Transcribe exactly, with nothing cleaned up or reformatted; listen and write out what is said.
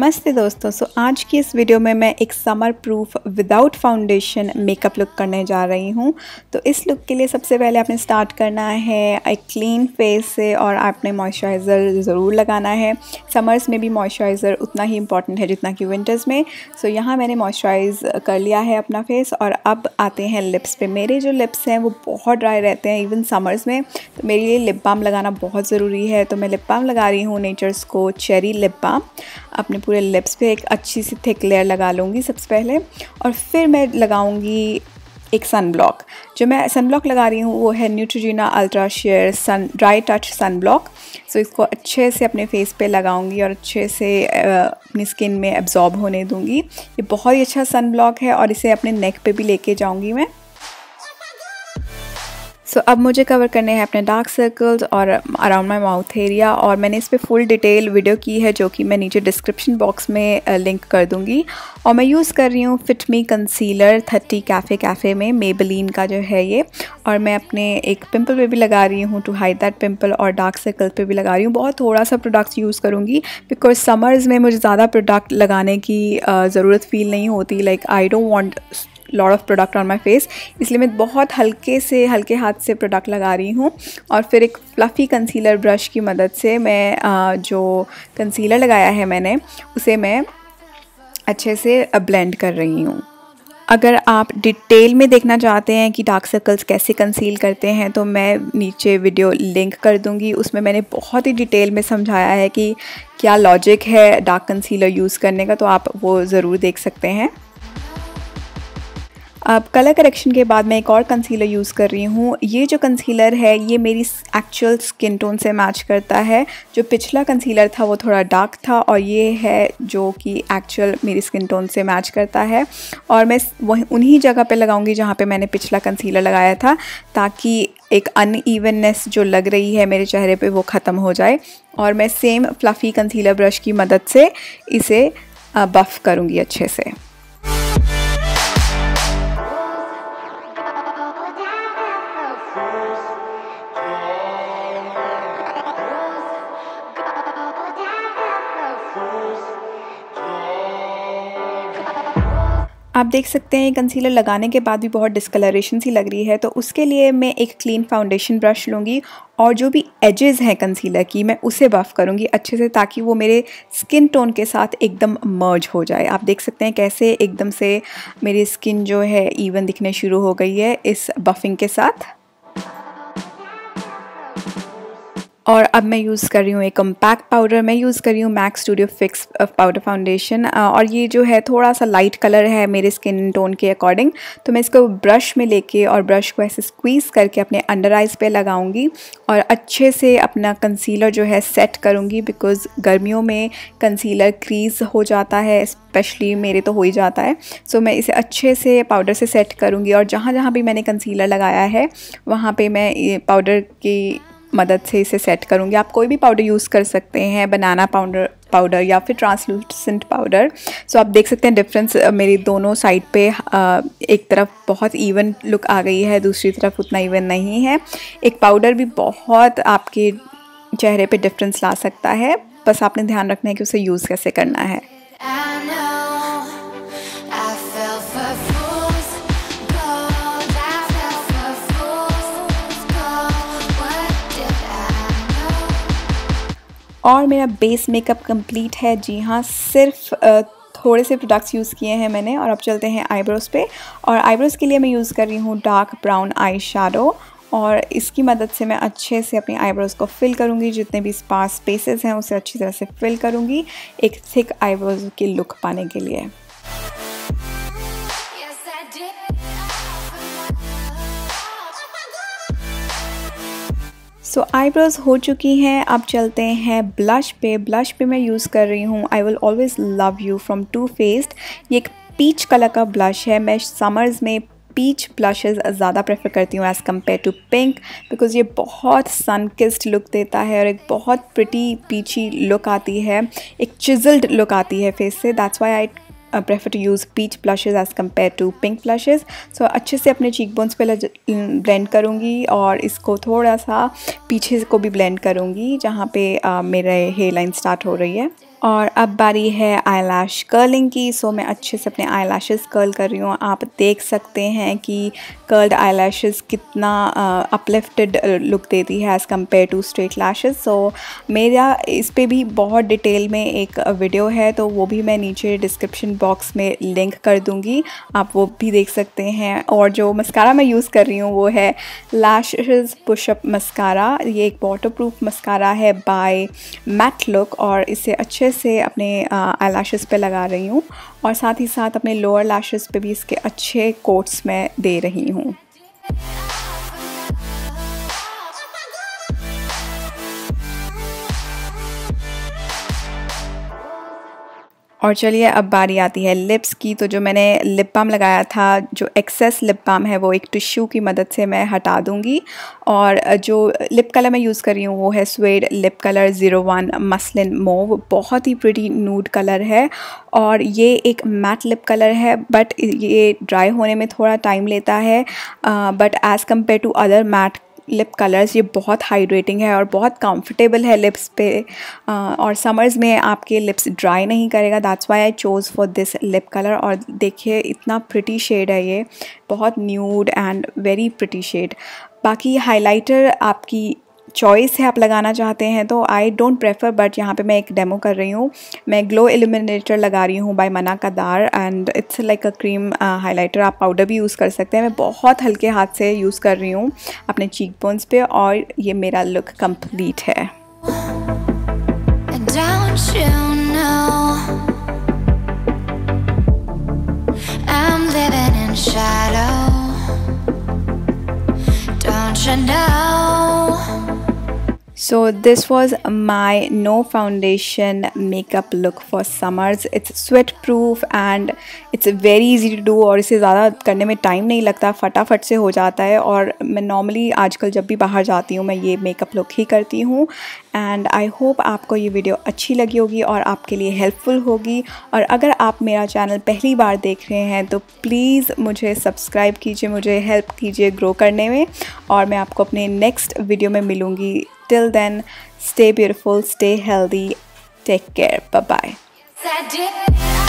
नमस्ते दोस्तों। सो आज की इस वीडियो में मैं एक summer proof without foundation makeup look करने जा रही हूँ। तो इस लुक के लिए सबसे पहले आपने स्टार्ट करना है एक क्लीन फेस से और आपने मॉइस्चराइज़र ज़रूर लगाना है। समर्स में भी मॉइस्चराइज़र उतना ही इम्पॉर्टेंट है जितना कि विंटर्स में। सो so, यहाँ मैंने मॉइस्चराइज़ कर लिया है अपना फेस और अब आते हैं लिप्स पे। मेरे जो लिप्स हैं वो बहुत ड्राई रहते हैं इवन समर्स में, तो मेरे लिए लिप बाम लगाना बहुत ज़रूरी है। तो मैं लिप बाम लगा रही हूँ नेचर्स को चेरी लिप बाम। अपने पूरे लिप्स पे एक अच्छी सी थिक लेयर लगा लूँगी सबसे पहले और फिर मैं लगाऊंगी एक सन ब्लॉक। जो मैं सन ब्लॉक लगा रही हूँ वो है Neutrogena ultra sheer sun dry touch sun block. So इसको अच्छे से अपने फेस पे लगाऊंगी और अच्छे से अपनी स्किन में एब्जॉर्ब होने दूँगी। ये बहुत ही अच्छा सन ब्लॉक है और इसे अपने नेक पे भी लेके जाऊँगी मैं। सो so, अब मुझे कवर करने हैं अपने डार्क सर्कल्स और अराउंड माई माउथ एरिया, और मैंने इस पर फुल डिटेल वीडियो की है जो कि मैं नीचे डिस्क्रिप्शन बॉक्स में लिंक कर दूंगी। और मैं यूज़ कर रही हूँ fit me concealer thirty cafe cafe में मेबेलिन का जो है ये, और मैं अपने एक पिंपल पे भी लगा रही हूँ टू हाइड दैट पिंपल, और डार्क सर्कल पे भी लगा रही हूँ। बहुत थोड़ा सा प्रोडक्ट्स यूज़ करूँगी बिकॉज समर्स में मुझे ज़्यादा प्रोडक्ट लगाने की ज़रूरत फील नहीं होती। Like I don't want lot of product on my face, इसलिए मैं बहुत हल्के से हल्के हाथ से प्रोडक्ट लगा रही हूँ। और फिर एक फ्लफ़ी कंसीलर ब्रश की मदद से मैं आ, जो कंसीलर लगाया है मैंने उसे मैं अच्छे से ब्लेंड कर रही हूँ। अगर आप डिटेल में देखना चाहते हैं कि डार्क सर्कल्स कैसे कंसील करते हैं तो मैं नीचे वीडियो लिंक कर दूंगी। उसमें मैंने बहुत ही डिटेल में समझाया है कि क्या लॉजिक है डार्क कंसीलर यूज़ करने का, तो आप वो ज़रूर देख सकते हैं। अब कलर करेक्शन के बाद मैं एक और कंसीलर यूज़ कर रही हूँ। ये जो कंसीलर है ये मेरी एक्चुअल स्किन टोन से मैच करता है। जो पिछला कंसीलर था वो थोड़ा डार्क था और ये है जो कि एक्चुअल मेरी स्किन टोन से मैच करता है। और मैं वही उन्हीं जगह पे लगाऊंगी जहाँ पे मैंने पिछला कंसीलर लगाया था, ताकि एक अनइवननेस जो लग रही है मेरे चेहरे पे वो ख़त्म हो जाए। और मैं सेम फ्लफ़ी कंसीलर ब्रश की मदद से इसे बफ़ करूँगी अच्छे से। आप देख सकते हैं कंसीलर लगाने के बाद भी बहुत डिस्कलरेशन सी लग रही है, तो उसके लिए मैं एक क्लीन फाउंडेशन ब्रश लूँगी और जो भी एजेस हैं कंसीलर की मैं उसे बफ़ करूँगी अच्छे से, ताकि वो मेरे स्किन टोन के साथ एकदम मर्ज हो जाए। आप देख सकते हैं कैसे एकदम से मेरी स्किन जो है इवन दिखने शुरू हो गई है इस बफ़िंग के साथ। और अब मैं यूज़ कर रही हूँ एक कम्पैक्ट पाउडर। मैं यूज़ कर रही हूँ MAC studio fix powder foundation, और ये जो है थोड़ा सा लाइट कलर है मेरे स्किन टोन के अकॉर्डिंग। तो मैं इसको ब्रश में लेके और ब्रश को ऐसे स्क्वीज़ करके अपने अंडर आइज़ पे लगाऊंगी और अच्छे से अपना कंसीलर जो है सेट करूँगी। बिकॉज़ गर्मियों में कंसीलर क्रीज़ हो जाता है, स्पेशली मेरे तो हो ही जाता है। सो मैं इसे अच्छे से पाउडर से सेट करूँगी और जहाँ जहाँ भी मैंने कंसीलर लगाया है वहाँ पर मैं ये पाउडर की मदद से इसे सेट करूँगी। आप कोई भी पाउडर यूज़ कर सकते हैं, बनाना पाउडर पाउडर या फिर ट्रांसलूसेंट पाउडर। सो आप देख सकते हैं डिफरेंस मेरी दोनों साइड पे एक तरफ बहुत इवन लुक आ गई है, दूसरी तरफ उतना इवन नहीं है। एक पाउडर भी बहुत आपके चेहरे पे डिफरेंस ला सकता है, बस आपने ध्यान रखना है कि उसे यूज़ कैसे करना है। और मेरा बेस मेकअप कंप्लीट है। जी हाँ, सिर्फ थोड़े से प्रोडक्ट्स यूज़ किए हैं मैंने। और अब चलते हैं आईब्रोज़ पे। और आईब्रोज़ के लिए मैं यूज़ कर रही हूँ डार्क ब्राउन आई शैडो, और इसकी मदद से मैं अच्छे से अपनी आईब्रोज़ को फिल करूँगी। जितने भी स्पार्स स्पेसेस हैं उसे अच्छी तरह से फिल करूँगी एक थिक आईब्रोज़ की लुक पाने के लिए। सो आईब्रोज हो चुकी हैं। अब चलते हैं ब्लश पे। ब्लश पे मैं यूज़ कर रही हूँ I will always love you from too faced. ये एक पीच कलर का ब्लश है। मैं समर्स में पीच ब्लशेस ज़्यादा प्रेफर करती हूँ as compare to pink, because ये बहुत सन किस्ड लुक देता है और एक बहुत प्रिटी पीची लुक आती है, एक चिजल्ड लुक आती है फेस से। That's why I prefer to use peach blushes as compare to pink blushes. So अच्छे से अपने चीक बोन्स पे ब्लेंड करूँगी और इसको थोड़ा सा पीछे को भी ब्लेंड करूँगी जहाँ पे uh, मेरे हेयर लाइन स्टार्ट हो रही है। और अब बारी है आई लैश कर्लिंग की। सो मैं अच्छे से अपने आई लैशेज़ कर्ल कर रही हूँ। आप देख सकते हैं कि कर्ल्ड आई लैशेज़ कितना अपलिफ्टेड लुक देती है as compare to straight lashes. So मेरा इस पे भी बहुत डिटेल में एक वीडियो है, तो वो भी मैं नीचे डिस्क्रिप्शन बॉक्स में लिंक कर दूँगी, आप वो भी देख सकते हैं। और जो मस्कारा मैं यूज़ कर रही हूँ वो है लैशेज़ पुशअप मस्कारा। ये एक वाटर प्रूफ मस्कारा है बाय मैट लुक, और इसे अच्छे से अपने आई लैशेज़ पे लगा रही हूँ और साथ ही साथ अपने लोअर लैशेज़ पे भी इसके अच्छे कोट्स में दे रही हूँ। और चलिए अब बारी आती है लिप्स की। तो जो मैंने लिप बाम लगाया था, जो एक्सेस लिप बाम है वो एक टिश्यू की मदद से मैं हटा दूंगी। और जो लिप कलर मैं यूज़ कर रही हूँ वो है suede lip colour zero one muslin mauve. बहुत ही प्रिटी नूड कलर है और ये एक मैट लिप कलर है, बट ये ड्राई होने में थोड़ा टाइम लेता है। But as compare to other matte lip colours ये बहुत हाइड्रेटिंग है और बहुत कंफर्टेबल है लिप्स पे। uh, और समर्स में आपके लिप्स ड्राई नहीं करेगा। That's why I chose for this lip colour. और देखिए इतना प्रिटी शेड है ये, बहुत nude and very pretty shade. बाकी हाइलाइटर आपकी चॉइस है, आप लगाना चाहते हैं तो। आई डोंट प्रेफर, बट यहाँ पे मैं एक डेमो कर रही हूँ। मैं ग्लो इल्यूमिनेटर लगा रही हूँ बाय मना कदार and it's like a cream highlighter. आप पाउडर भी यूज़ कर सकते हैं। मैं बहुत हल्के हाथ से यूज़ कर रही हूँ अपने चीक बोन्स पे और ये मेरा लुक कंप्लीट है। Don't you know, I'm living in shadow. Don't you know? So this was my no foundation makeup look for summers. It's sweat proof and it's very easy to do और इसे ज़्यादा करने में time नहीं लगता, फटाफट से हो जाता है। और मैं नॉर्मली आजकल जब भी बाहर जाती हूँ मैं ये मेकअप लुक ही करती हूँ। एंड आई होप आपको ये वीडियो अच्छी लगी होगी और आपके लिए हेल्पफुल होगी। और अगर आप मेरा चैनल पहली बार देख रहे हैं तो प्लीज़ मुझे सब्सक्राइब कीजिए, मुझे हेल्प कीजिए ग्रो करने में। और मैं आपको अपने नेक्स्ट वीडियो में मिलूँगी। Till then, stay beautiful, stay healthy, take care, bye bye.